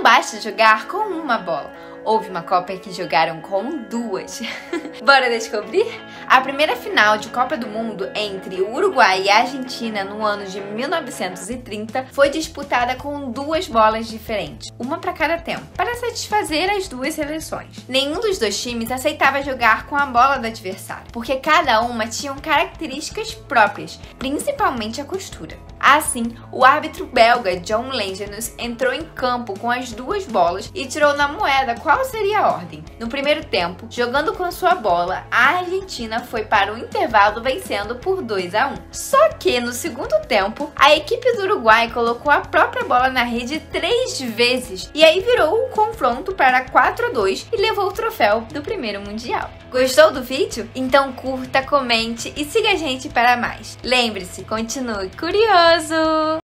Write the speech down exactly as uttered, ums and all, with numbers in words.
basta jogar com uma bola. Houve uma Copa que jogaram com duas. Bora descobrir? A primeira final de Copa do Mundo entre o Uruguai e a Argentina no ano de mil novecentos e trinta foi disputada com duas bolas diferentes, uma para cada tempo, para satisfazer as duas seleções. Nenhum dos dois times aceitava jogar com a bola do adversário, porque cada uma tinha características próprias, principalmente a costura. Assim, o árbitro belga John Langenus entrou em campo com as duas bolas e tirou na moeda qual seria a ordem. No primeiro tempo, jogando com sua bola, a Argentina foi para o intervalo vencendo por dois a um. Só que no segundo tempo, a equipe do Uruguai colocou a própria bola na rede três vezes e aí virou o confronto para quatro a dois e levou o troféu do primeiro mundial. Gostou do vídeo? Então curta, comente e siga a gente para mais. Lembre-se, continue curioso!